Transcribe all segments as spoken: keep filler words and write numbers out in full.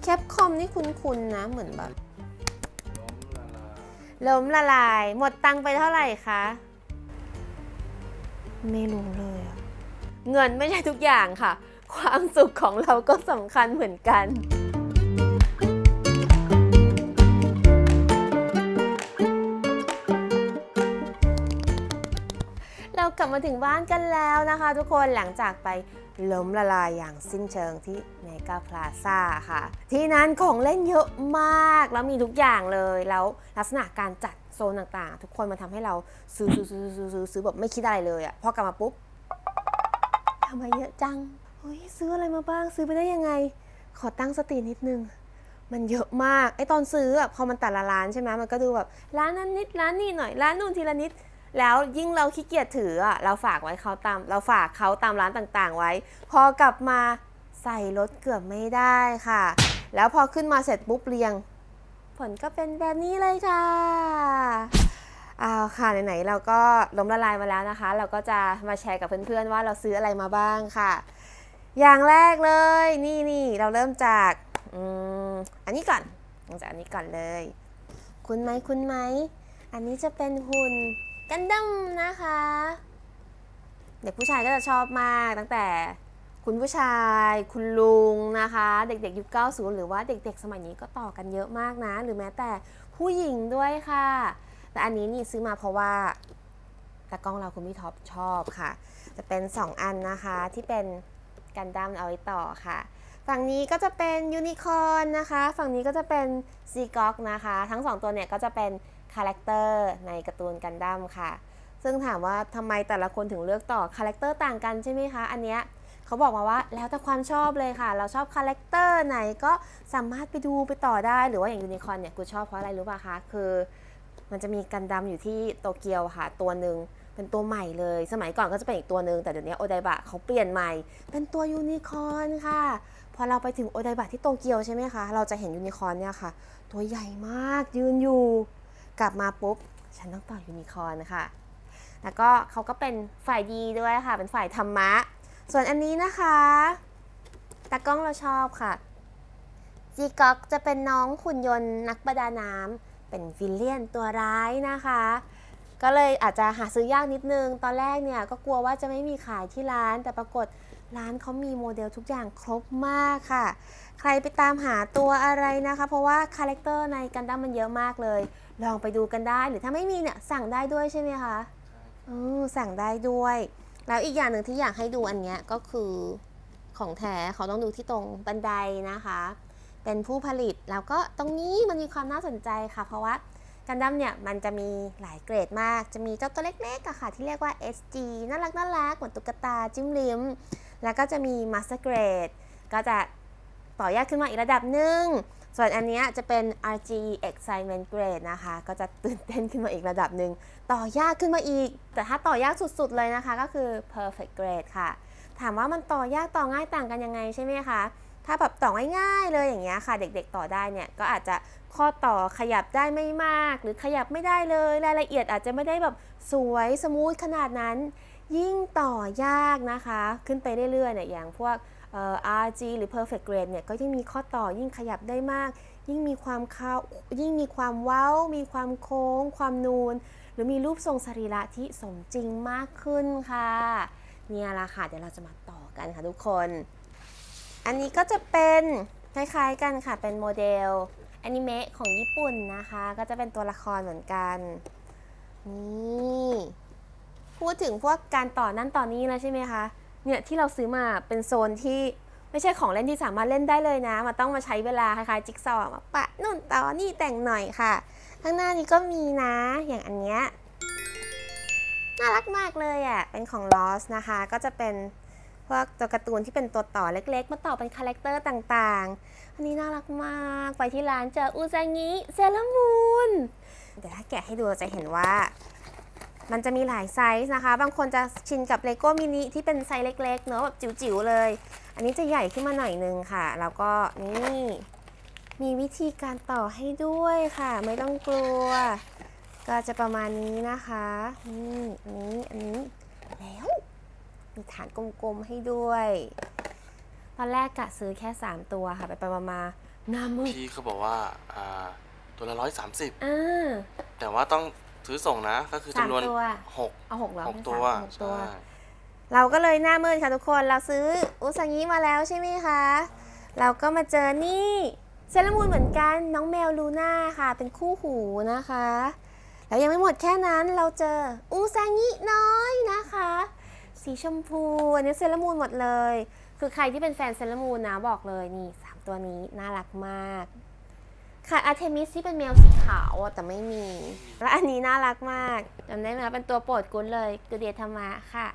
แคปคอมนี่คุ้นๆนะเหมือนแบบล้มละลายหมดตังไปเท่าไหร่คะไม่รู้เลยอะเงินไม่ใช่ทุกอย่างค่ะความสุขของเราก็สำคัญเหมือนกันเรากลับมาถึงบ้านกันแล้วนะคะทุกคนหลังจากไปล้มละลายอย่างสิ้นเชิงที่เมกาพลาซ่าค่ะที่นั้นของเล่นเยอะมากแล้วมีทุกอย่างเลยแล้วลักษณะการจัดโซนต่างๆทุกคนมาทำให้เราซื้อซื้อซื้อซื้อซื้อซื้อแบบไม่คิดอะไรเลยอะพอกลับมาปุ๊บทำไมเยอะจังเฮ้ยซื้ออะไรมาบ้างซื้อไปได้ยังไงขอตั้งสตินิดนึงมันเยอะมากไอตอนซื้ออะพอมันแต่ละร้านใช่ไหมมันก็ดูแบบร้านนั้นนิดร้านนี้หน่อยร้านนู่นทีละนิดแล้วยิ่งเราขี้เกียจถืออ่ะเราฝากไว้เขาตามเราฝากเขาตามร้านต่างๆไว้พอกลับมาใส่รถเกือบไม่ได้ค่ะแล้วพอขึ้นมาเสร็จปุ๊บเรียงผลก็เป็นแบบนี้เลยค่ะเอาค่ะไหนๆเราก็ล้มละลายมาแล้วนะคะเราก็จะมาแชร์กับเพื่อนๆว่าเราซื้ออะไรมาบ้างค่ะอย่างแรกเลยนี่นี่เราเริ่มจากอืมอันนี้ก่อนลงจากอันนี้ก่อนเลยคุ้นไหมคุ้นไหมอันนี้จะเป็นหุ่นกันดั้มนะคะเด็กผู้ชายก็จะชอบมากตั้งแต่คุณผู้ชายคุณลุงนะคะเด็กๆยุคเก้าสิบหรือว่าเด็กๆสมัยนี้ก็ต่อกันเยอะมากนะหรือแม้แต่ผู้หญิงด้วยค่ะแต่อันนี้นี่ซื้อมาเพราะว่าตากล้องเราคุณพี่ท็อปชอบค่ะจะเป็นสองอันนะคะที่เป็นกันดั้มเอาไว้ต่อค่ะฝั่งนี้ก็จะเป็นยูนิคอร์นนะคะฝั่งนี้ก็จะเป็นซีก็อกนะคะทั้งสองตัวเนี่ยก็จะเป็นคาแรคเตอร์ในการ์ตูนกันดั้มค่ะซึ่งถามว่าทำไมแต่ละคนถึงเลือกต่อคาแรคเตอร์ต่างกันใช่ไหมคะอันเนี้ยเขาบอกมาว่าแล้วแต่ความชอบเลยค่ะเราชอบคาแรคเตอร์ไหนก็สามารถไปดูไปต่อได้หรือว่าอย่างยูนิคอร์นเนี่ยกูชอบเพราะอะไรรู้ป่ะคะคือมันจะมีกันดั้มอยู่ที่โตเกียวค่ะตัวหนึ่งเป็นตัวใหม่เลยสมัยก่อนก็จะเป็นอีกตัวหนึ่งแต่เดี๋ยวนี้โอไดบะเขาเปลี่ยนใหม่เป็นตัวยูนิคอร์นค่ะพอเราไปถึงโอไดบะที่โตเกียวใช่ไหมคะเราจะเห็นยูนิคอร์นเนี่ยค่ะตัวใหญ่มากยืนอยู่กลับมาปุ๊บฉันต้องต่อยูนิคอร์นค่ะแล้วก็เขาก็เป็นฝ่ายดีด้วยค่ะเป็นฝ่ายธรรมะส่วนอันนี้นะคะตากล้องเราชอบค่ะจีก็อกจะเป็นน้องหุ่นยนต์นักประดาน้ำเป็นวิลเลียนตัวร้ายนะคะก็เลยอาจจะหาซื้อยากนิดนึงตอนแรกเนี่ยก็กลัวว่าจะไม่มีขายที่ร้านแต่ปรากฏร้านเขามีโมเดลทุกอย่างครบมากค่ะใครไปตามหาตัวอะไรนะคะเพราะว่าคาแรคเตอร์ในกันดั้มมันเยอะมากเลยลองไปดูกันได้หรือถ้าไม่มีเนี่ยสั่งได้ด้วยใช่ไหมคะเออสั่งได้ด้วยแล้วอีกอย่างหนึ่งที่อยากให้ดูอันเนี้ยก็คือของแท้เขาต้องดูที่ตรงบันไดนะคะเป็นผู้ผลิตแล้วก็ตรงนี้มันมีความน่าสนใจค่ะเพราะว่ากันดั้มเนี่ยมันจะมีหลายเกรดมากจะมีเจ้าตัวเล็กๆอะค่ะที่เรียกว่า เอส จี น่ารักน่ารักเหมือนตุ๊กตาจิ้มลิ้มแล้วก็จะมี Master Grade ก็จะต่อยอดขึ้นมาอีกระดับหนึ่งส่วนอันนี้จะเป็น อาร์ จี Excitement Grade นะคะก็จะตื่นเต้นขึ้นมาอีกระดับหนึ่งต่อยากขึ้นมาอีกแต่ถ้าต่อยากสุดๆเลยนะคะก็คือ Perfect Grade ค่ะถามว่ามันต่อยากต่อง่ายต่างกันยังไงใช่ไหมคะถ้าแบบต่อง่ายๆเลยอย่างเงี้ยค่ะเด็กๆต่อได้เนี่ยก็อาจจะข้อต่อขยับได้ไม่มากหรือขยับไม่ได้เลยรายละเอียดอาจจะไม่ได้แบบสวยสมูทขนาดนั้นยิ่งต่อยากนะคะขึ้นไปเรื่อยๆเนี่ยอย่างพวกเอ่อ อาร์ จี หรือ Perfect Grade เนี่ยก็ยิ่งมีข้อต่อยิ่งขยับได้มากยิ่งมีความเข้ายิ่งมีความเว้ามีความโค้งความนูนหรือมีรูปทรงสรีระที่สมจริงมากขึ้นค่ะเนี่ยละค่ะเดี๋ยวเราจะมาต่อกันค่ะทุกคนอันนี้ก็จะเป็นคล้ายๆกันค่ะเป็นโมเดลอนิเมะของญี่ปุ่นนะคะก็จะเป็นตัวละครเหมือนกันนี่พูดถึงพวกการต่อนั่นต่อนี้แล้วใช่ไหมคะเนี่ยที่เราซื้อมาเป็นโซนที่ไม่ใช่ของเล่นที่สามารถเล่นได้เลยนะมันต้องมาใช้เวลาคล้ายๆจิ๊กซอว์มาปะนู่นต่อนี่แต่งหน่อยค่ะข้างหน้านี้ก็มีนะอย่างอันเนี้ยน่ารักมากเลยอ่ะเป็นของลอสนะคะก็จะเป็นพวกตัวการ์ตูนที่เป็นตัวต่อเล็กๆมาต่อเป็นคาแรคเตอร์ต่างๆอันนี้น่ารักมากไปที่ร้านเจออุซางิเซเลอร์มูนเดี๋ยวถ้าแกะให้ดูจะเห็นว่ามันจะมีหลายไซส์นะคะบางคนจะชินกับเลโก้มินิที่เป็นไซส์เล็กๆเนอะแบบจิ๋วๆเลยอันนี้จะใหญ่ขึ้นมาหน่อยนึงค่ะแล้วก็นี่มีวิธีการต่อให้ด้วยค่ะไม่ต้องกลัวก็จะประมาณนี้นะคะนี่อันนี้อันนี้แล้วมีฐานกลมๆให้ด้วยตอนแรกกะซื้อแค่สามตัวค่ะไปไปมาหน้ามืดพี่เขาบอกว่าอ่าตัวละร้อยสามสิบแต่ว่าต้องซื้อส่งนะก็คือจำนวนหกเอาหกแล้วหกตัวใช่เราก็เลยหน้ามืดค่ะทุกคนเราซื้ออุซางิมาแล้วใช่ไหมคะเราก็มาเจอนี่เซเลอรามูนเหมือนกันน้องแมวลูน่าค่ะเป็นคู่หูนะคะแล้วยังไม่หมดแค่นั้นเราเจออุซางิน้อยนะคะสีชมพูอันนี้เซเลอรามูนหมดเลยคือใครที่เป็นแฟนเซเลอรามูนนะบอกเลยนี่สามตัวนี้น่ารักมากค่ะอาร์เทมิสที่เป็นแมวสีขาวแต่ไม่มีและอันนี้น่ารักมากจำได้ไหมเป็นตัวโปรดกุลเลยกูเดียธรรมะค่ะ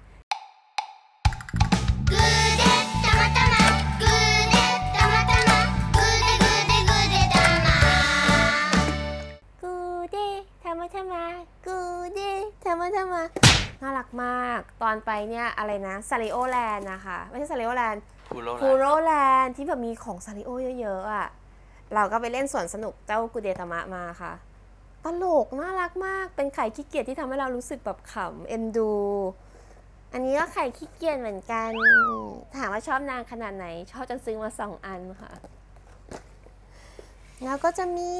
ทำมาทำมากูดิทำมาทำมาน่ารักมากตอนไปเนี่ยอะไรนะซาริโอแลนด์นะคะไม่ใช่ซาริโอแลนด์พูโรแลนด์ที่แบบมีของซาริโอเยอะๆอ่ะเราก็ไปเล่นสวนสนุกเจ้ากูเดธรรมะมาค่ะตลกน่ารักมากเป็นไข่ขี้เกียจที่ทำให้เรารู้สึกแบบขำเอ็นดูอันนี้ก็ไข่ขี้เกียจเหมือนกันถามว่าชอบนางขนาดไหนชอบจนซื้อมาสองอันค่ะแล้วก็จะมี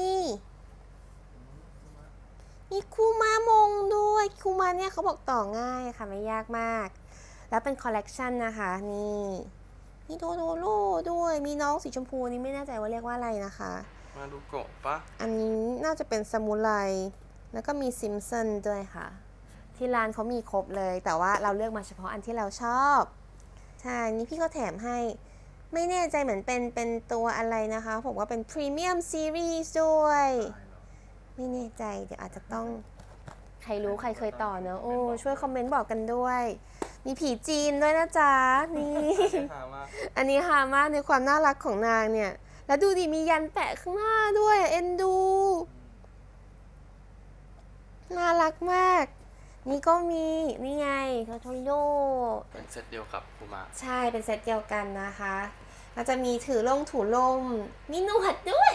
มีคูมามงด้วยคูมาเนี่ยเขาบอกต่อง่ายค่ะไม่ยากมากแล้วเป็นคอลเลกชันนะคะนี่มีโทโทโร่ด้วยมีน้องสีชมพูนี่ไม่แน่ใจว่าเรียกว่าอะไรนะคะมาดูโกะปะอันนี้น่าจะเป็นซามูไรแล้วก็มีซิมสันด้วยค่ะที่ร้านเขามีครบเลยแต่ว่าเราเลือกมาเฉพาะอันที่เราชอบใช่นี่พี่เขาแถมให้ไม่แน่ใจเหมือนเป็นเป็นตัวอะไรนะคะผมว่าเป็นพรีเมียมซีรีส์ด้วยไม่แน่ใจเดี๋ยวอาจจะต้องใครรู้ใครเคยต่อเนอะโอ้ช่วยคอมเมนต์บอกกันด้วยมีผีจีนด้วยนะจ๊ะนี่อันนี้ฮามากในความน่ารักของนางเนี่ยแล้วดูดิมียันแปะข้างหน้าด้วยเอ็นดูน่ารักมากนี่ก็มีนี่ไงโทโทโร่เป็นเซตเดียวกับคูมาใช่เป็นเซตเดียวกันนะคะแล้วจะมีถือลงถูลมมีหนวดด้วย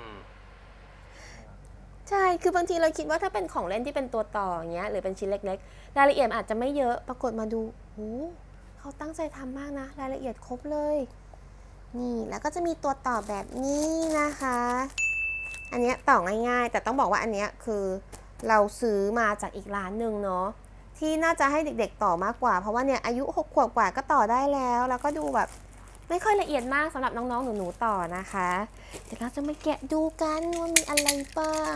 ใช่คือบางทีเราคิดว่าถ้าเป็นของเล่นที่เป็นตัวต่ออย่างเงี้ยหรือเป็นชิ้นเล็กๆรายละเอียดอาจจะไม่เยอะปรากฏมาดูโอ้เขาตั้งใจทำมากนะรายละเอียดครบเลยนี่แล้วก็จะมีตัวต่อแบบนี้นะคะอันนี้ต่อง่ายๆแต่ต้องบอกว่าอันนี้คือเราซื้อมาจากอีกร้านหนึ่งเนาะที่น่าจะให้เด็กๆต่อมากกว่าเพราะว่าเนี่ยอายุหกขวบกว่าก็ต่อได้แล้วแล้วก็ดูแบบไม่ค่อยละเอียดมากสำหรับน้องๆหนูๆต่อนะคะเดี๋ยวเราจะมาแกะดูกันว่ามีอะไรบ้าง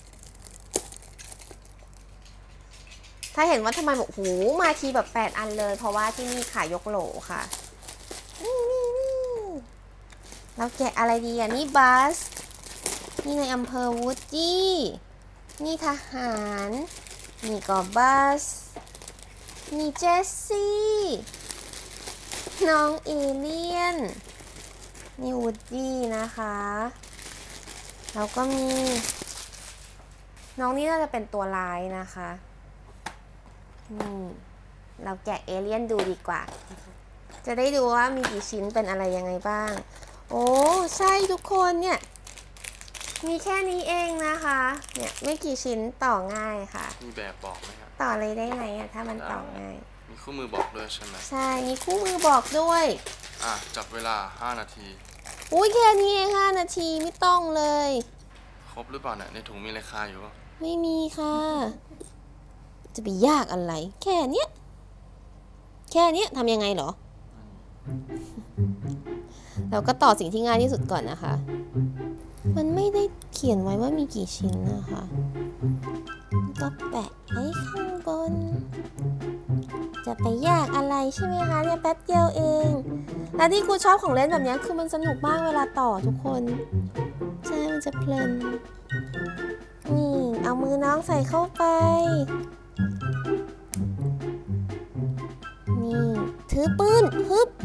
ถ้าเห็นว่าทำไมบอกโหมาทีแบบแปดอันเลยเพราะว่าที่นี่ขายยกโหลค่ะนี่นี่นี่เราแกะอะไรดีอ่ะนี่บัสนี่ในอำเภอวูดดี้นี่ทหารนี่ก็บัสนี่เจสซี่น้องเอเลียนนี่วูดดี้นะคะแล้วก็มีน้องนี่น่าจะเป็นตัวร้ายนะคะนี่เราแกะเอเลียนดูดีกว่าจะได้ดูว่ามีกี่ชิ้นเป็นอะไรยังไงบ้างโอ้ใช่ทุกคนเนี่ยมีแค่นี้เองนะคะเนี่ยไม่กี่ชิ้นต่อง่ายค่ะมีแบบบอกไหมครับต่อเลยได้ไหมอะถ้ามันต่อง่ายมีคู่มือบอกด้วยใช่ไหมใช่มีคู่มือบอกด้วยอ่ะจับเวลาห้านาทีอุ้ยแค่นี้เองห้านาทีไม่ต้องเลยครบหรือเปล่าเนี่ยในถุงมีราคาอยู่ไม่มีค่ะจะไปยากอะไรแค่เนี้ยแค่เนี้ยทำยังไงเหรอเราก็ต่อสิ่งที่ง่ายที่สุดก่อนนะคะมันไม่ได้เขียนไว้ว่ามีกี่ชิ้นนะคะก็แปะไว้ข้างบนจะไปยากอะไรใช่ไหมคะเนี่ยแป๊บเดียวเองและที่ครูชอบของเล่นแบบนี้คือมันสนุกมากเวลาต่อทุกคนใช่มันจะเพลินนี่เอามือน้องใส่เข้าไปนี่ถือปืนฮึบ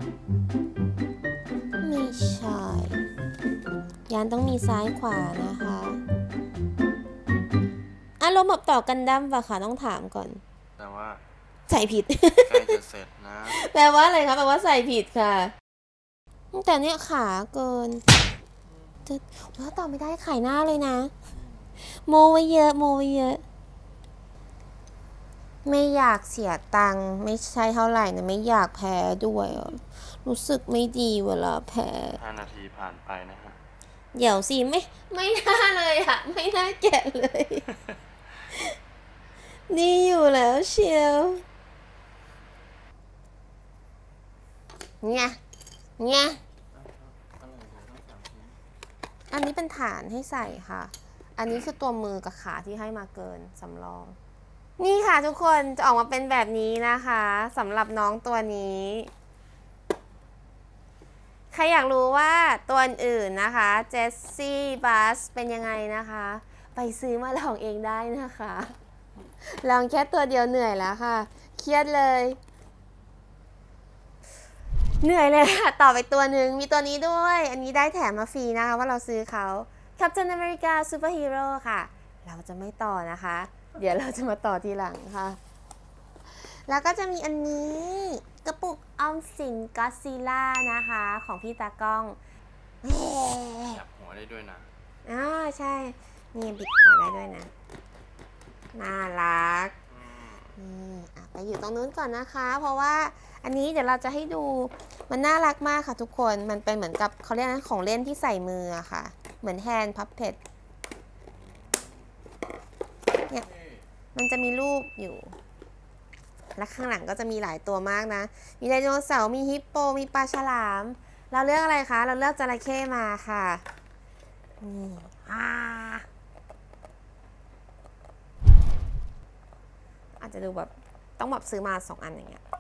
ไม่ใช่ยานต้องมีซ้ายขวานะคะอารมณ์แบบต่อกันดั้มป่ะคะต้องถามก่อนแต่ว่าใส่ผิดใกล้จะเสร็จนะแปลว่าอะไรคะแปลว่าใส่ผิดค่ะแต่เนี้ยขาเกินจะว่าต่อไม่ได้ขายหน้าเลยนะโมไว้เยอะโมไว้เยอะไม่อยากเสียตังค์ไม่ใช่เท่าไหร่นะไม่อยากแพ้ด้วยรู้สึกไม่ดีเวลาแพ้ห้านาทีผ่านไปนะฮะเดี๋ยวสิไม่ไม่น่าเลยอะไม่น่าแกะเลย นี่อยู่แล้วเชียวเนี่ยเนี่ยอันนี้เป็นฐานให้ใส่ค่ะอันนี้คือตัวมือกับขาที่ให้มาเกินสำรองนี่ค่ะทุกคนจะออกมาเป็นแบบนี้นะคะสำหรับน้องตัวนี้ใครอยากรู้ว่าตัวอื่นนะคะเจสซี่บัสเป็นยังไงนะคะไปซื้อมาลองเองได้นะคะลองแค่ตัวเดียวเหนื่อยแล้วค่ะเครียดเลยเหนื่อยเลยค่ะต่อไปตัวหนึ่งมีตัวนี้ด้วยอันนี้ได้แถมมาฟรีนะคะว่าเราซื้อเขา Captain America Superhero ค่ะเราจะไม่ต่อนะคะเดี๋ยวเราจะมาต่อทีหลังค่ะแล้วก็จะมีอันนี้กระปุกออมสินก็อดซิลล่านะคะของพี่ตากล้องจับหัวได้ด้วยนะอ๋อใช่นี่บิดหัวได้ด้วยนะน่ารักนี่ไปอยู่ตรงนู้นก่อนนะคะเพราะว่าอันนี้เดี๋ยวเราจะให้ดูมันน่ารักมากค่ะทุกคนมันเป็นเหมือนกับเขาเรียกนะของเล่นที่ใส่มืออะค่ะเหมือนแฮนด์พับเพจเนี่ยมันจะมีรูปอยู่และข้างหลังก็จะมีหลายตัวมากนะมีไดโนเสาร์มีฮิปโปมีปลาฉลามเราเลือกอะไรคะเราเลือกจระเข้มาค่ะนี่อ่าอาจจะดูแบบต้องแบบซื้อมาสองอันอย่างเงี้ย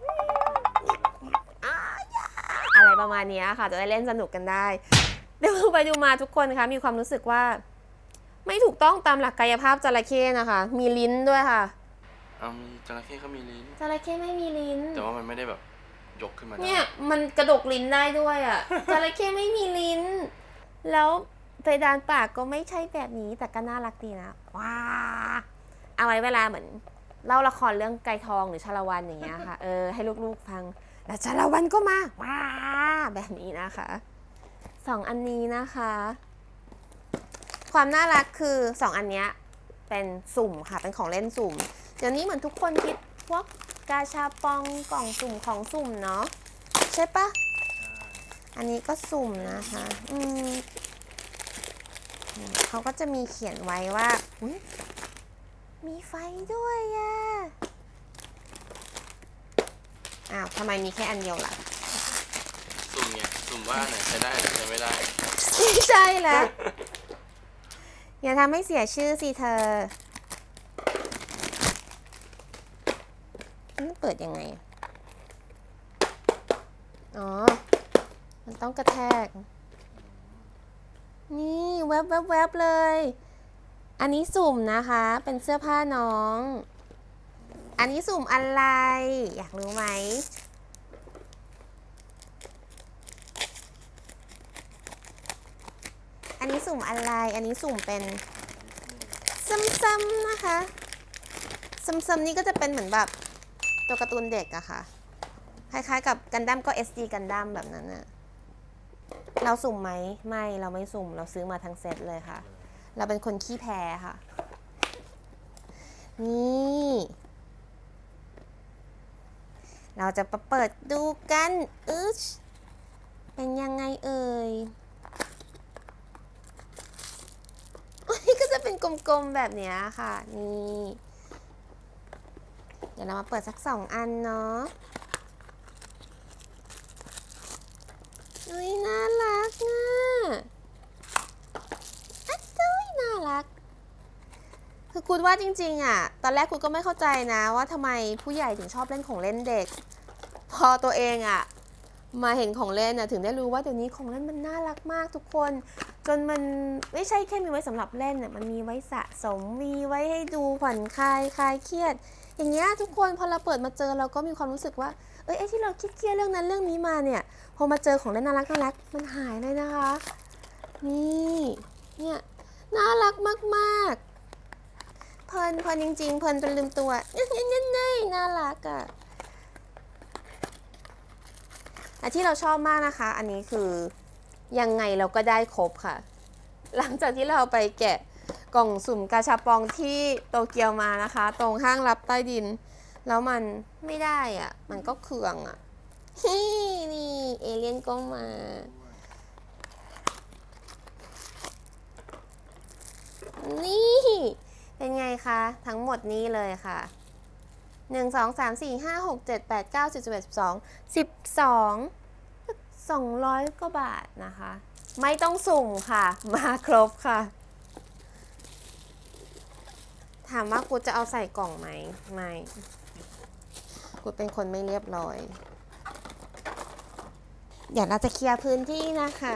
อะไรประมาณนี้ค่ะจะได้เล่นสนุกกันได้ดูไปดูมาทุกคนคะมีความรู้สึกว่าไม่ถูกต้องตามหลักกายภาพจระเข้นะคะมีลิ้นด้วยค่ะเอามีจระเข้เขามีลิ้นจระเข้ไม่มีลิ้นแต่ว่ามันไม่ได้แบบยกขึ้นมาเนี่ยมันกระดกลิ้นได้ด้วยอ่ะจระเข้ไม่มีลิ้นแล้วเพดานปากก็ไม่ใช่แบบนี้แต่ก็น่ารักดีนะว้าเอาไว้เวลาเหมือนเล่าละครเรื่องไก่ทองหรือชาละวันอย่างเงี้ยค่ะเออให้ลูกๆฟังแล้วชาละวันก็มาว้าแบบนี้นะคะสองอันนี้นะคะความน่ารักคือสองอันเนี้ยเป็นสุ่มค่ะเป็นของเล่นสุ่มเดี๋ยวนี้เหมือนทุกคนคิดพวกกาชาปองกล่องสุ่มของสุ่มเนาะใช่ปะอันนี้ก็สุ่มนะคะอืมเขาก็จะมีเขียนไว้ว่ามีไฟด้วยอ่ะอ้าวทำไมมีแค่อันเดียวล่ะสุ่มไงสุ่มว่าไหนใช้ได้หรือใช้ไม่ได้ใช่แล้วอย่าทำให้เสียชื่อสิเธอนี่เปิดยังไงอ๋อมันต้องกระแทกนี่แวบแวบแวบเลยอันนี้สุ่มนะคะเป็นเสื้อผ้าน้องอันนี้สุ่มอะไรอยากรู้ไหมอันนี้สุ่มอะไรอันนี้สุ่มเป็นซ้ำๆนะคะซ้ำๆนี่ก็จะเป็นเหมือนแบบตัวการ์ตูนเด็กอะค่ะคล้ายๆกับกันดั้มก็ เอส ดี กันดั้มแบบนั้นอะเราสุ่มไหมไม่เราไม่สุ่มเราซื้อมาทั้งเซตเลยค่ะเราเป็นคนขี้แพ้ค่ะนี่เราจะมาเปิดดูกันอึ๊ชเป็นยังไงเอ่ยนี่ก็จะเป็นกลมๆแบบนี้ค่ะนี่เดี๋ยวเรามาเปิดสักสองอันเนาะอุ้ยน่ารักอ่ะอัดดุ้ยน่ารักคือคุณว่าจริงๆอ่ะตอนแรกคุณก็ไม่เข้าใจนะว่าทำไมผู้ใหญ่ถึงชอบเล่นของเล่นเด็กพอตัวเองอ่ะมาเห็นของเล่นน่ะถึงได้รู้ว่าเดี๋ยวนี้ของเล่นมันน่ารักมากทุกคนจนมันไม่ใช่แค่มีไว้สำหรับเล่นน่ะมันมีไว้สะสมมีไว้ให้ดูผ่อนคลายคลายเครียดอย่างเงี้ยทุกคนพอเราเปิดมาเจอเราก็มีความรู้สึกว่าเอ้ยไอ้ที่เราคิดเครียดเรื่องนั้นเรื่องนี้มาเนี่ยพอมาเจอของเล่นน่ารักน่ารักมันหายเลยนะคะนี่เนี่ยน่ารักมากๆเพลินเพลินจริงๆเพลินจนลืมตัวเนี่ยเนี่ยเนี่ยน่ารักอ่ะแต่ที่เราชอบมากนะคะอันนี้คือยังไงเราก็ได้ครบค่ะหลังจากที่เราไปแกะกล่องสุ่มกาชาปองที่โตเกียวมานะคะตรงห้างลับใต้ดินแล้วมันไม่ได้อ่ะมันก็เคืองอ่ะนี่เอเลี่ยนก็มานะคะทั้งหมดนี้เลยค่ะหนึ่ง สอง สาม สี่ ห้า หก เจ็ด แปด เก้า สิบ สิบเอ็ด สิบสอง สิบสองสองร้อยกว่าบาทนะคะไม่ต้องสุ่มค่ะมาครบค่ะถามว่ากูจะเอาใส่กล่องไหมไม่กูเป็นคนไม่เรียบร้อยเดี๋ยวเราจะเคลียร์พื้นที่นะคะ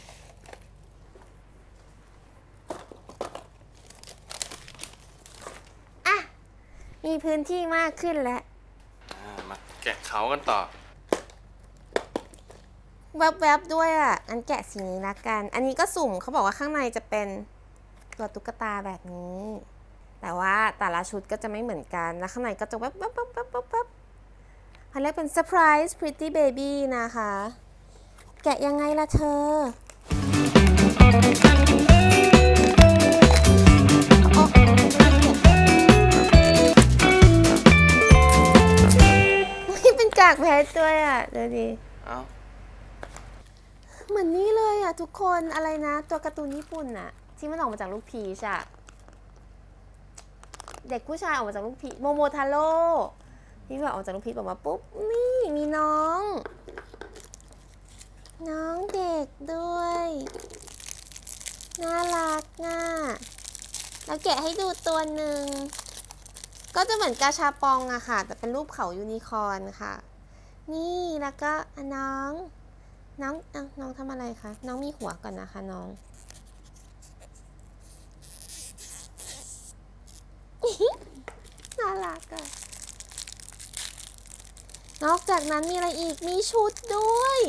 อ่ะมีพื้นที่มากขึ้นแล้วมาแกะเขากันต่อแวบๆด้วยอ่ะอันแกะสีนี้ละกันอันนี้ก็สุ่มเขาบอกว่าข้างในจะเป็นตัวตุ๊กตาแบบนี้แต่ว่าแต่ละชุดก็จะไม่เหมือนกันแล้วข้างในก็จะแวบๆๆๆๆเขาเรียกเป็น surprise pretty baby นะคะแกะยังไงล่ะเธอนี่เป็นกากเพชรด้วยอ่ะดูดิเหมือนนี่เลยอ่ะทุกคนอะไรนะตัวการ์ตูนญี่ปุ่นอ่ะที่มันออกมาจากลูกพีชอ่ะเด็กผู้ชายออกมาจากลูกพีชโมโมทาโร่ที่แบบออกจากลูกพีชออกมาปุ๊บนี่มีน้องน้องเด็กด้วยน่ารักง่ะแล้วแกะให้ดูตัวหนึ่งก็จะเหมือนกาชาปองอะค่ะแต่เป็นรูปเขายูนิคอร์นค่ะนี่แล้วก็น้องน้องน้องทำอะไรคะน้องมีหัวก่อนนะคะน้องน่ารักอะนอกจากนั้นมีอะไรอีกมีชุดด้วย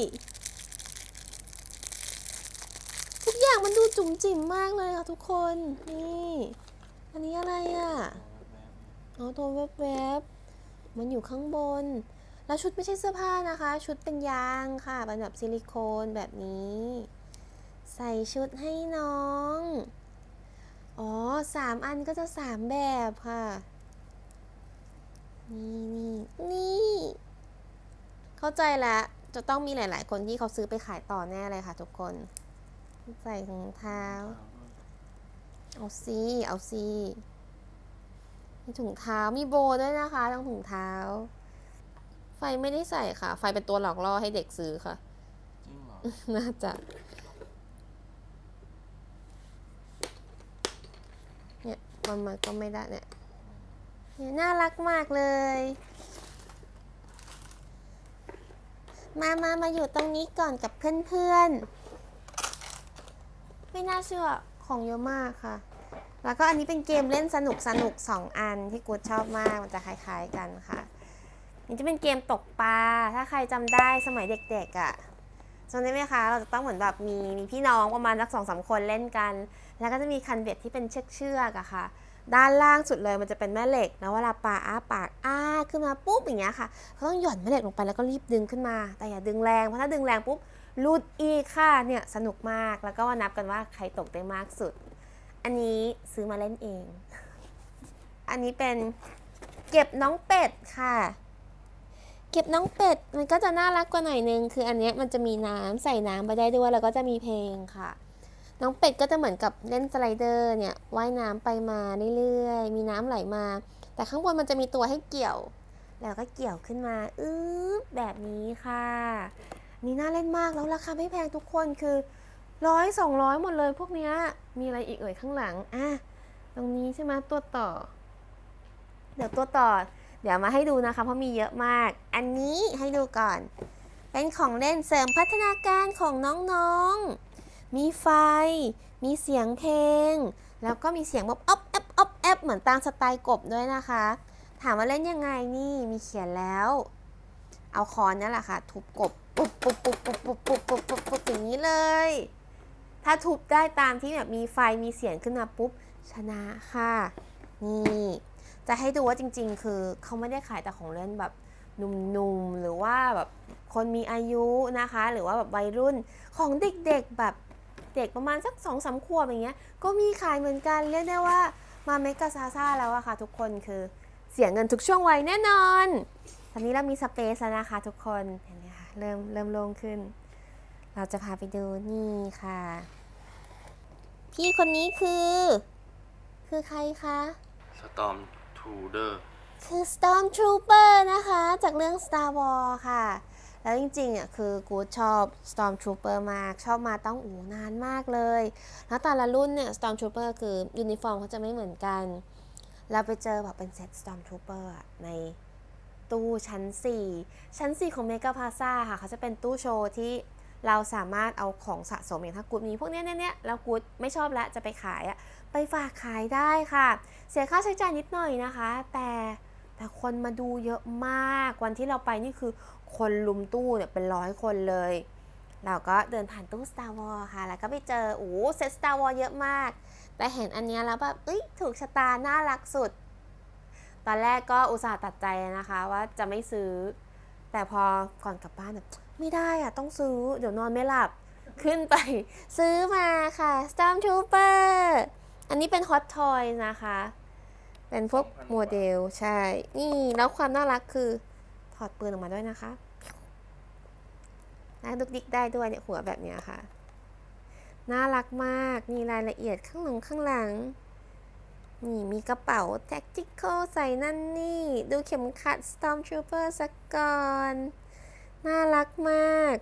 ทุกอย่างมันดูจุ๋มจิ๋มมากเลยค่ะทุกคนนี่อันนี้อะไรอะอ๋อตัวแวบๆมันอยู่ข้างบนแล้วชุดไม่ใช่เสื้อผ้านะคะชุดเป็นยางค่ะเป็นแบบซิลิโคนแบบนี้ใส่ชุดให้น้องอ๋อสามอันก็จะสามแบบค่ะนี่นี่นี่เข้าใจแล้วจะต้องมีหลายๆคนที่เขาซื้อไปขายต่อแน่เลยค่ะทุกคนใส่ถุงเท้าเอาซีเอาซีมีถุงเท้ามีโบด้วยนะคะตรงถุงเท้าไฟไม่ได้ใส่ค่ะไฟเป็นตัวหลอกล่อให้เด็กซื้อค่ะจริงเหรอน่าจะเนี่ยมันมันก็ไม่ได้เนี่ยเนี่ยน่ารักมากเลยมามามาอยู่ตรงนี้ก่อนกับเพื่อนๆไม่น่าเชื่อของเยอะมากค่ะแล้วก็อันนี้เป็นเกมเล่นสนุกสนุกสองอันที่กูชอบมากมันจะคล้ายๆกันค่ะนี่จะเป็นเกมตกปลาถ้าใครจำได้สมัยเด็กๆอ่ะจำได้ไหมคะเราจะต้องเหมือนแบบมีมีพี่น้องประมาณสักสองสามคนเล่นกันแล้วก็จะมีคันเบ็ดที่เป็นเชือกเชือกอะค่ะด้านล่างสุดเลยมันจะเป็นแม่เหล็กแล้วเวลาปลาอ้าปากอ้าขึ้นมาปุ๊บอย่างเงี้ยค่ะเขาต้องหย่อนแม่เหล็กลงไปแล้วก็รีบดึงขึ้นมาแต่อย่าดึงแรงเพราะถ้าดึงแรงปุ๊บหลุดอีกค่ะเนี่ยสนุกมากแล้วก็มานับกันว่าใครตกได้มากสุดอันนี้ซื้อมาเล่นเองอันนี้เป็นเก็บน้องเป็ดค่ะเก็บน้องเป็ดมันก็จะน่ารักกว่าหน่อยนึงคืออันนี้มันจะมีน้ำใส่น้ำไปได้ด้วยแล้วก็จะมีเพลงค่ะน้องเป็ดก็จะเหมือนกับเล่นสไลเดอร์เนี่ยว่ายน้ำไปมาเรื่อยๆมีน้ำไหลมาแต่ข้างบนมันจะมีตัวให้เกี่ยวแล้วก็เกี่ยวขึ้นมาอื้อแบบนี้ค่ะนี่น่าเล่นมากแล้วราคาไม่แพงทุกคนคือร้อยสองร้อยหมดเลยพวกเนี้ยมีอะไรอีกเอ่ยข้างหลังอ่ะตรงนี้ใช่ไหมตัวต่อเดี๋ยวตัวต่อเดี๋ยวมาให้ดูนะคะเพราะมีเยอะมากอันนี้ให้ดูก่อนเป็นของเล่นเสริมพัฒนาการของน้องๆมีไฟมีเสียงเพลงแล้วก็มีเสียงแบบอ๊อบแอบอ๊อบแอบเหมือนตามสไตล์กบด้วยนะคะถามว่าเล่นยังไงนี่มีเขียนแล้วเอาค้อนนั่นแหละค่ะทุบกบปุ๊บปุ๊บปุ๊บปุ๊บปุ๊บปุ๊บปุ๊บปุ๊บปุ๊บอย่างนี้เลยถ้าทุบได้ตามที่แบบมีไฟมีเสียงขึ้นมาปุ๊บชนะค่ะนี่จะให้ดูว่าจริงๆคือเขาไม่ได้ขายแต่ของเล่นแบบหนุ่มๆหรือว่าแบบคนมีอายุนะคะหรือว่าแบบวัยรุ่นของเด็กๆแบบเด็กประมาณสักสองสามขวบอย่างเงี้ยก็มีขายเหมือนกันเรียกได้ว่ามาเมกาซาซ่าแล้วอะค่ะทุกคนคือเสียเงินทุกช่วงวัยแน่นอนตอนนี้เรามีสเปซแล้วนะคะทุกคนเห็นไหมคะเริ่มเริ่มโล่งขึ้นเราจะพาไปดูนี่ค่ะพี่คนนี้คือคือใครคะ Stormtrooper คือ Stormtrooper นะคะจากเรื่อง Star Wars ค่ะแล้วจริงๆอ่ะคือกูชอบ Stormtrooper มากชอบมาต้องอูนานมากเลยแล้วแต่ละรุ่นเนี่ย Stormtrooper คือยูนิฟอร์มเขาจะไม่เหมือนกันเราไปเจอแบบเป็นเซต Stormtrooper ในตู้ชั้นสี่ชั้นสี่ของ Mega Plaza ค่ะเขาจะเป็นตู้โชว์ที่เราสามารถเอาของสะสมอย่างถ้ากูดมีพวกเนี้ยเนี้ยแล้วกูดไม่ชอบแล้วจะไปขายอะไปฝากขายได้ค่ะเสียค่าใช้จ่ายนิดหน่อยนะคะแต่แต่คนมาดูเยอะมากวันที่เราไปนี่คือคนลุมตู้เนี่ยเป็นร้อยคนเลยเราก็เดินผ่านตู้ Star Wars ค่ะแล้วก็ไปเจอโอ้เซต Star Wars เยอะมากแต่เห็นอันนี้แล้วแบบเอ้ยถูกชะตาน่ารักสุดตอนแรกก็อุตส่าห์ตัดใจนะคะว่าจะไม่ซื้อแต่พอก่อนกลับบ้านแบบไม่ได้อะต้องซื้อเดี๋ยวนอนไม่หลับขึ้นไปซื้อมาค่ะ Stormtrooper อันนี้เป็น Hot Toys นะคะเป็นพวกโมเดลใช่นี่แล้วความน่ารักคือถอดปืนออกมาด้วยนะคะน่าดุกดิกได้ด้วยเนี่ยหัวแบบนี้ค่ะน่ารักมากมีรายละเอียดข้างหลังข้างหลังนี่มีกระเป๋า tactical ใส่นั่นนี่ดูเข็มขัด Stormtrooper สักก่อนน่ารักมาก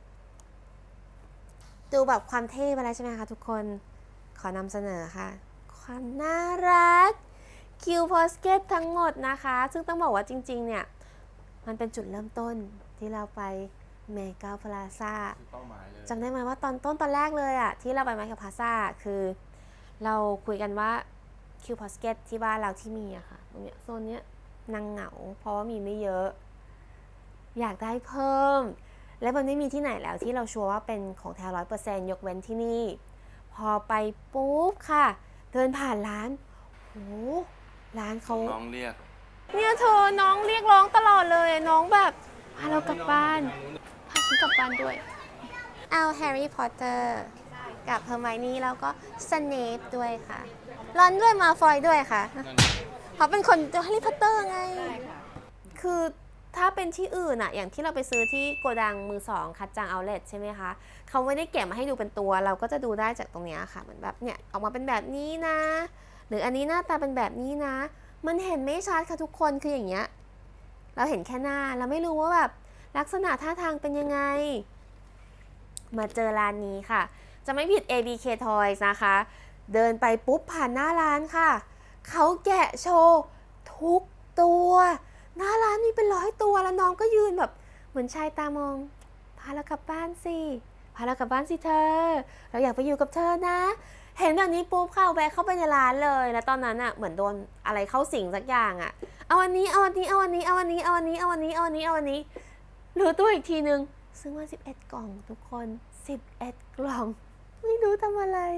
ดูแบบความเท่ไปแล้วใช่ไหมคะทุกคนขอนำเสนอค่ะความน่ารักคิวโพสเกตทั้งหมดนะคะซึ่งต้องบอกว่าจริงๆเนี่ยมันเป็นจุดเริ่มต้นที่เราไปเมกาพลาซ่าจำได้ไหมว่าตอนต้นตอนแรกเลยอะที่เราไปเมกาพลาซ่าคือเราคุยกันว่าคิวโพสเกตที่บ้านเราที่มีอะค่ะตรงเนี้ยโซนเนี้ยนางเหงาเพราะว่ามีไม่เยอะอยากได้เพิ่มและมันไม่มีที่ไหนแล้วที่เราชัวร์ว่าเป็นของแท้ร้อยเปอร์เซ็นต์ยกเว้นที่นี่พอไปปุ๊บค่ะเดินผ่านร้านโหร้านเขาน้องเรียกเนี่ยเธอน้องเรียกร้องตลอดเลยน้องแบบพาเรากลับบ้านพาฉันกลับบ้านด้วยเอาแฮร์รี่พอตเตอร์กับเฮอร์ไมนี่แล้วก็สเนปด้วยค่ะรอนด้วยมาฟอยด้วยค่ะเขาเป็นคนแฮร์รี่พอตเตอร์ไงคือถ้าเป็นที่อื่นอะอย่างที่เราไปซื้อที่โกดังมือสองคัดจังเอาท์เลทใช่ไหมคะเขาไม่ได้แกะมาให้ดูเป็นตัวเราก็จะดูได้จากตรงนี้ค่ะเหมือนแบบเนี่ยออกมาเป็นแบบนี้นะหรืออันนี้หน้าตาเป็นแบบนี้นะมันเห็นไม่ชัดค่ะทุกคนคืออย่างเงี้ยเราเห็นแค่หน้าเราไม่รู้ว่าแบบลักษณะท่าทางเป็นยังไงมาเจอร้านนี้ค่ะจะไม่ผิด เอ บี เค Toys นะคะเดินไปปุ๊บผ่านหน้าร้านค่ะเขาแกะโชว์ทุกตัวหน้าร้านมีเป็นร้อยตัวแล้วน้องก็ยืนแบบเหมือนชายตามองพาเรากลับบ้านสิพาเรากลับบ้านสิเธอเราอยากไปอยู่กับเธอนะเห็นแบบนี้ปุ๊บค่ะแวะเข้าไปในร้านเลยแล้วตอนนั้นอ่ะเหมือนโดนอะไรเข้าสิงสักอย่างอ่ะเอาอันนี้เอาอันนี้เอาอันนี้เอาอันนี้เอาอันนี้เอาอันนี้เอาอันนี้เอาอันนี้รู้ตัวอีกทีนึงซื้อมาสิบเอ็ดกล่องทุกคนสิบเอ็ดกล่องไม่รู้ทำอะไร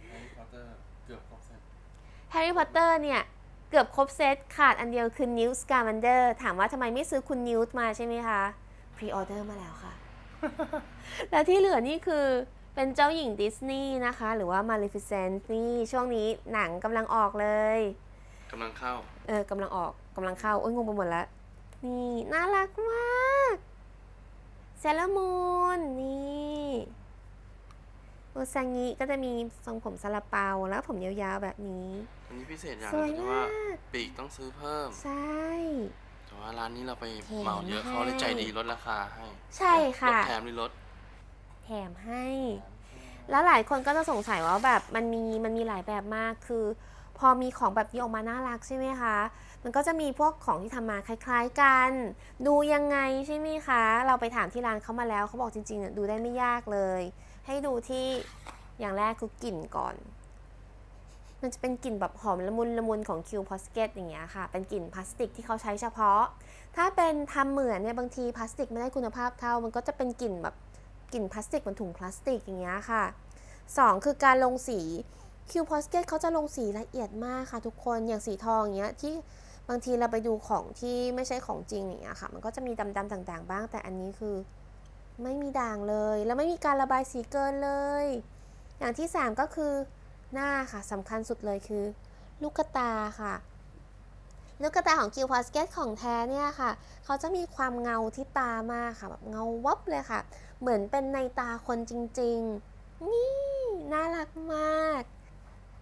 แฮร์รี่พอตเตอร์เนี่ยเกือบครบเซตขาดอันเดียวคือนิวส์การ์มันเดอร์ถามว่าทำไมไม่ซื้อคุณนิวส์มาใช่ไหมคะพรีออเดอร์มาแล้วค่ะ แล้วที่เหลือนี่คือเป็นเจ้าหญิงดิสนีย์นะคะหรือว่า Maleficent นี่ช่วงนี้หนังกำลังออกเลยกำลังเข้าเออกำลังออกกำลังเข้าโอ้ยงงไปหมดแล้วนี่น่ารักมากเซเลอร์มูนนี่อุซางิก็จะมีทรงผมซาลาเปาแล้วผมยาวๆแบบนี้อันนี้พิเศษอย่างนึงว่าปีกต้องซื้อเพิ่มใช่แต่ว่าร้านนี้เราไปเหมาเยอะเขาเลยใจดีลดราคาให้ใช่ค่ะลดแถมหรือลดแถมให้แล้วหลายคนก็จะสงสัยว่าแบบมันมีมันมีหลายแบบมากคือพอมีของแบบนี้ออกมาน่ารักใช่ไหมคะมันก็จะมีพวกของที่ทำมาคล้ายๆกันดูยังไงใช่ไหมคะเราไปถามที่ร้านเขามาแล้วเขาบอกจริงๆดูได้ไม่ยากเลยให้ดูที่อย่างแรกคือกลิ่นก่อนมันจะเป็นกลิ่นแบบหอมละมุนละมุนของคิวพอสเกตอย่างเงี้ยค่ะเป็นกลิ่นพลาสติกที่เขาใช้เฉพาะถ้าเป็นทำเหมือนเนี่ยบางทีพลาสติกไม่ได้คุณภาพเท่ามันก็จะเป็นกลิ่นแบบกลิ่นพลาสติกเหมือนถุงพลาสติกอย่างเงี้ยค่ะสองคือการลงสีคิวพอสเกตเขาจะลงสีละเอียดมากค่ะทุกคนอย่างสีทองอย่างเงี้ยที่บางทีเราไปดูของที่ไม่ใช่ของจริงอย่างเงี้ยค่ะมันก็จะมีดำๆต่างๆบ้างแต่อันนี้คือไม่มีด่างเลยแล้วไม่มีการระบายสีเกินเลยอย่างที่สามก็คือหน้าค่ะสำคัญสุดเลยคือลูกตาค่ะลูกตาของคิวพอสเกตของแท้เนี่ยค่ะเขาจะมีความเงาที่ตามากค่ะแบบเงาวับเลยค่ะเหมือนเป็นในตาคนจริงๆนี่น่ารักมาก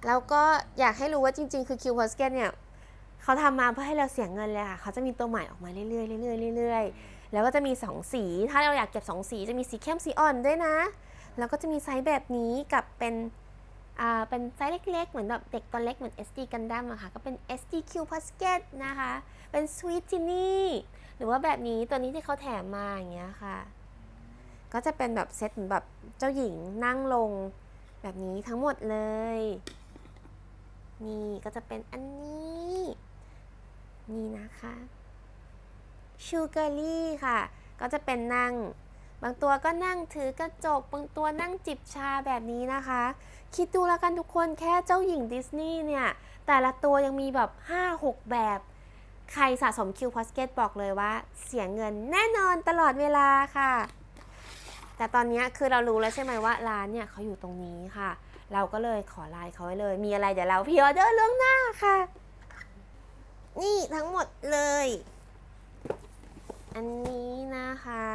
แล้วก็อยากให้รู้ว่าจริงๆคือ Q Basket เนี่ยเขาทำมาเพื่อให้เราเสียเงินเลยค่ะเขาจะมีตัวใหม่ออกมาเรื่อยๆเรื่อยๆเรื่อยๆแล้วก็จะมีสองสีถ้าเราอยากเก็บสองสีจะมีสีเข้มสีอ่อนด้วยนะแล้วก็จะมีไซส์แบบนี้กับเป็นอ่าเป็นไซส์เล็กๆเหมือนแบบเด็กตัวเล็กเหมือน เอส ดี Gundam อะค่ะก็เป็น เอส ดี Q Basket นะคะเป็น Sweet Genie หรือว่าแบบนี้ตัวนี้ที่เขาแถมมาอย่างเงี้ยค่ะก็จะเป็นแบบเซตเหมือนแบบเจ้าหญิงนั่งลงแบบนี้ทั้งหมดเลยนี่ก็จะเป็นอันนี้นี่นะคะชูการ์ลี่ค่ะก็จะเป็นนั่งบางตัวก็นั่งถือกระจกบางตัวนั่งจิบชาแบบนี้นะคะคิดดูแล้วกันทุกคนแค่เจ้าหญิงดิสนีย์เนี่ยแต่ละตัวยังมีแบบ ห้าหก แบบใครสะสม Q Basket บอกเลยว่าเสียเงินแน่นอนตลอดเวลาค่ะแต่ตอนนี้คือเรารู้แล้วใช่ไหมว่าร้านเนี่ยเขาอยู่ตรงนี้ค่ะเราก็เลยขอไลน์เขาไว้เลยมีอะไรเดี๋ยวเราพรีออเดอร์ล่วงหน้าค่ะนี่ทั้งหมดเลยอันนี้นะคะ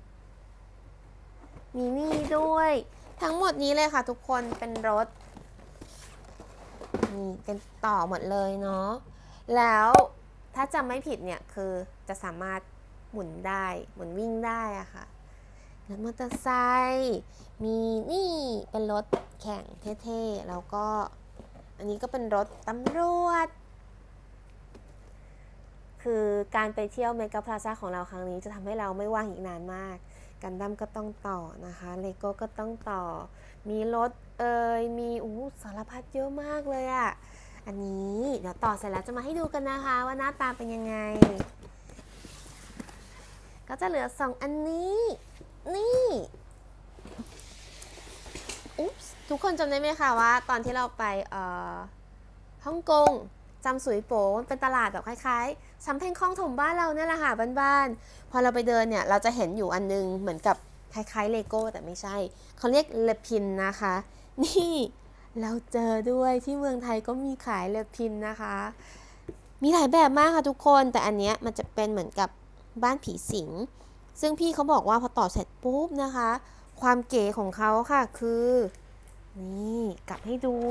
มีนี่ด้วยทั้งหมดนี้เลยค่ะทุกคนเป็นรถนี่เป็นต่อหมดเลยเนาะแล้วถ้าจำไม่ผิดเนี่ยคือจะสามารถหมุนได้หมุนวิ่งได้อะค่ะรถมอเตอร์ไซค์มีนี่เป็นรถแข่งเท่ๆแล้วก็อันนี้ก็เป็นรถตำรวจคือการไปเที่ยวเมกาพลาซ่าของเราครั้งนี้จะทำให้เราไม่ว่างอีกนานมากกันดั้มก็ต้องต่อนะคะเลโก้ก็ต้องต่อมีรถเอ่ยมีอู้สารพัดเยอะมากเลยอะอันนี้เดี๋ยวต่อเสร็จแล้วจะมาให้ดูกันนะคะว่าหน้าตาเป็นยังไงก็จะเหลือสองอันนี้นี่อุ๊บทุกคนจำได้ไหมคะว่าตอนที่เราไปเอ่อฮ่องกงจำสุยโป๋มันเป็นตลาดแบบคล้ายๆสำเพ็งคลองถมบ้านเราเนี่ยแหละค่ะบ้านๆพอเราไปเดินเนี่ยเราจะเห็นอยู่อันนึงเหมือนกับคล้ายๆเลโก้แต่ไม่ใช่เขาเรียกเลพินนะคะนี่เราเจอด้วยที่เมืองไทยก็มีขายเลพินนะคะมีหลายแบบมากค่ะทุกคนแต่อันเนี้ยมันจะเป็นเหมือนกับบ้านผีสิงซึ่งพี่เขาบอกว่าพอต่อเสร็จปุ๊บนะคะความเก๋ของเขาค่ะคือนี่กลับให้ดู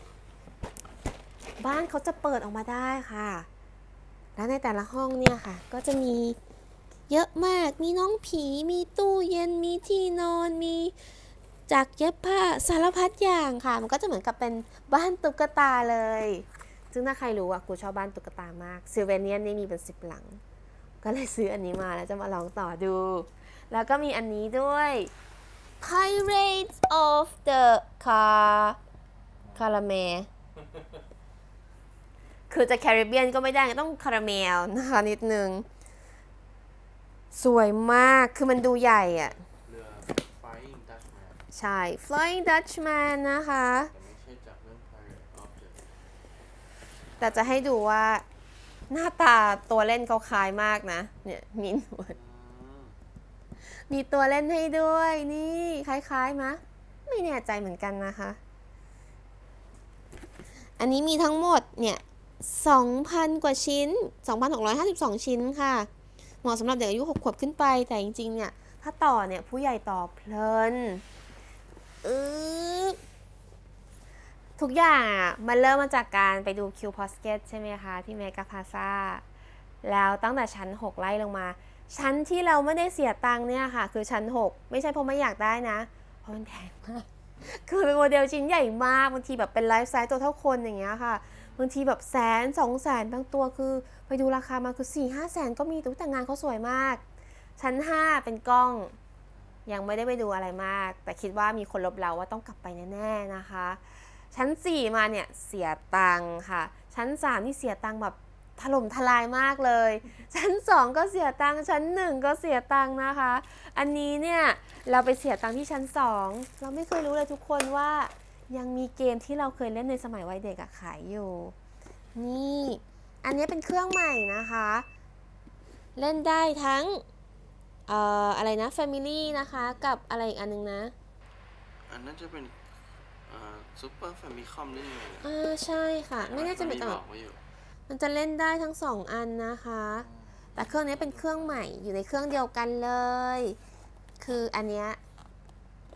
บ้านเขาจะเปิดออกมาได้ค่ะแล้วในแต่ละห้องเนี่ยค่ะก็จะมีเยอะมากมีน้องผีมีตู้เย็นมีที่นอนมีจักรเย็บผ้าสารพัดอย่างค่ะมันก็จะเหมือนกับเป็นบ้านตุ๊กตาเลยซึ่งถ้าใครรู้อ่ะกูชอบบ้านตุ๊กตามากซิลเวเนียนนี่มีเป็นสิบหลังก็เลยซื้ออันนี้มาแล้วจะมาลองต่อดูแล้วก็มีอันนี้ด้วย Pirates of the Car Caramel คือจะแคริบเบียนก็ไม่ได้ต้องคาราเมลนะคะนิดนึงสวยมากคือมันดูใหญ่อะเรือ Flying Dutchman ใช่ Flying Dutchman นะคะแต่ไม่ใช่จากเรื่อง Pirate of the แต่จะให้ดูว่าหน้าตาตัวเล่นเขาคล้ายมากนะเนี่ยมีหนวดมีตัวเล่นให้ด้วยนี่คล้ายๆมะไม่แน่ใจเหมือนกันนะคะอันนี้มีทั้งหมดเนี่ย สองพัน กว่าชิ้น สองพันหกร้อยห้าสิบสอง ชิ้นค่ะเหมาะสำหรับเด็กอายุหกขวบขึ้นไปแต่จริงๆเนี่ยถ้าต่อเนี่ยผู้ใหญ่ต่อเพลินออทุกอย่างอ่ะมันเริ่มมาจากการไปดู Q Basket ใช่ไหมคะที่เมกาพลาซ่าแล้วตั้งแต่ชั้นหกไล่ลงมาชั้นที่เราไม่ได้เสียตังค์เนี่ยค่ะคือชั้นหกไม่ใช่เพราะไม่อยากได้นะเพราะมันแพงมากคือเป็นโมเดลชิ้นใหญ่มากบางทีแบบเป็นไลฟ์ไซส์ตัวเท่าคนอย่างเงี้ยค่ะบางทีแบบแสนสองแสนบางตัวคือไปดูราคามาคือสี่ห้าแสนก็มีแต่งานเขาสวยมากชั้นห้าเป็นกล้องยังไม่ได้ไปดูอะไรมากแต่คิดว่ามีคนลบเราว่าต้องกลับไปแน่ๆนะคะชั้นสี่มาเนี่ยเสียตังค่ะชั้นสามนี่เสียตังแบบถล่มทลายมากเลยชั้นสองก็เสียตังชั้นหนึ่งก็เสียตังนะคะอันนี้เนี่ยเราไปเสียตังที่ชั้นสองเราไม่เคยรู้เลยทุกคนว่ายังมีเกมที่เราเคยเล่นในสมัยวัยเด็กอะขายอยู่นี่อันนี้เป็นเครื่องใหม่นะคะเล่นได้ทั้งเอ่ออะไรนะ Family นะคะกับอะไรอีกอันนึงนะอันนั้นจะเป็นซูเปอร์แฟมิคอมได้ยังไงอ่าใช่ค่ะไม่น่าจะเป็นต่อมันจะเล่นได้ทั้งสองอันนะคะแต่เครื่องนี้เป็นเครื่องใหม่อยู่ในเครื่องเดียวกันเลยคืออันเนี้ย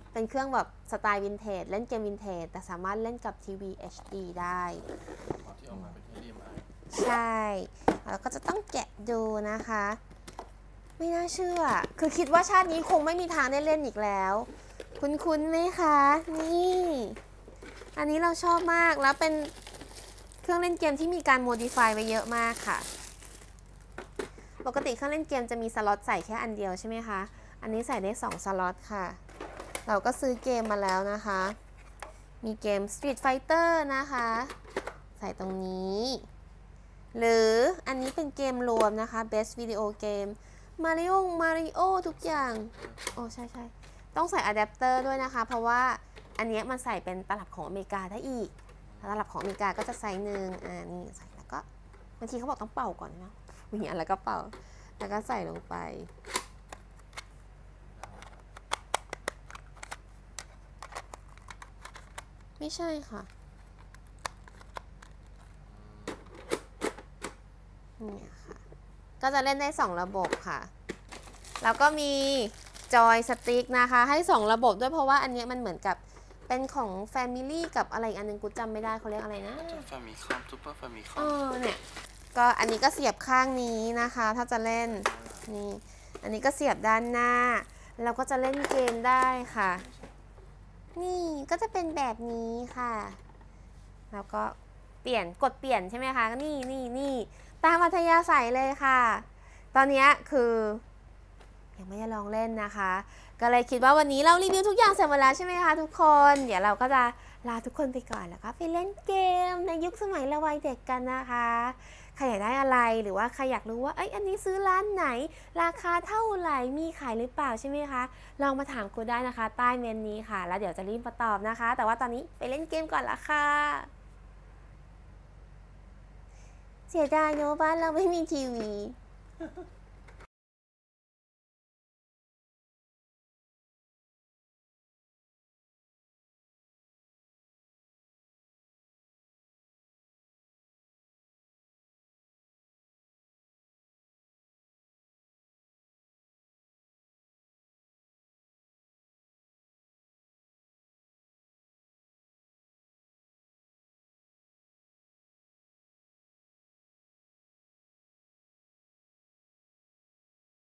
เป็นเครื่องแบบสไตล์วินเทจเล่นเกมวินเทจแต่สามารถเล่นกับทีวี เอช ดี ได้ที่ออกมาเป็น เอช ดี เอ็ม ไอใช่แล้วก็จะต้องแกะดูนะคะไม่น่าเชื่อคือคิดว่าชาตินี้คงไม่มีทางได้เล่นอีกแล้วคุ้นๆไหมคะนี่อันนี้เราชอบมากแล้วเป็นเครื่องเล่นเกมที่มีการโมดิฟายไว้เยอะมากค่ะปกติเครื่องเล่นเกมจะมีสล็อตใส่แค่อันเดียวใช่ไหมคะอันนี้ใส่ได้สองสล็อตค่ะเราก็ซื้อเกมมาแล้วนะคะมีเกม Street Fighter นะคะใส่ตรงนี้หรืออันนี้เป็นเกมรวมนะคะ Best Video Game Mario Mario ทุกอย่างโอ้ใช่ใช่ต้องใส่อะแดปเตอร์ด้วยนะคะเพราะว่าอันนี้มันใส่เป็นตลับของอเมริกาได้อีกตลับของอเมริกาก็จะไซส์หนึ่งอ่านี่ใส่แล้วก็บางทีเขาบอกต้องเป่าก่อนนะอย่างเงี้ยแล้วก็เป่าแล้วก็ใส่ลงไปไม่ใช่ค่ะเนี่ยค่ะก็จะเล่นได้สองระบบค่ะแล้วก็มีจอยสติ๊กนะคะให้สองระบบด้วยเพราะว่าอันนี้มันเหมือนกับเป็นของ Family กับอะไรอันนึงกูจำไม่ได้เขาเรียกอะไรนะ Famicom Super Famicom เออเนี่ยก็อันนี้ก็เสียบข้างนี้นะคะถ้าจะเล่นนี่อันนี้ก็เสียบด้านหน้าเราก็จะเล่นเกมได้ค่ะนี่ก็จะเป็นแบบนี้ค่ะแล้วก็เปลี่ยนกดเปลี่ยนใช่ไหมคะนี่นี่นี่ตามอัธยาศัยเลยค่ะตอนนี้คือยังไม่ได้ลองเล่นนะคะก็เลยคิดว่าวันนี้เรารีวิวทุกอย่างเสร็จหมดแล้วใช่ไหมคะทุกคนเดี๋ยวเราก็จะลาทุกคนไปก่อนแล้วก็ไปเล่นเกมในยุคสมัยเราวัยเด็กกันนะคะใครอยากได้อะไรหรือว่าใครอยากรู้ว่าเอ้ยอันนี้ซื้อร้านไหนราคาเท่าไหร่มีขายหรือเปล่าใช่ไหมคะลองมาถามครูได้นะคะใต้เมนนี้ค่ะแล้วเดี๋ยวจะรีบมาตอบนะคะแต่ว่าตอนนี้ไปเล่นเกมก่อนละค่ะเสียดายเนอะบ้านเราไม่มีทีวี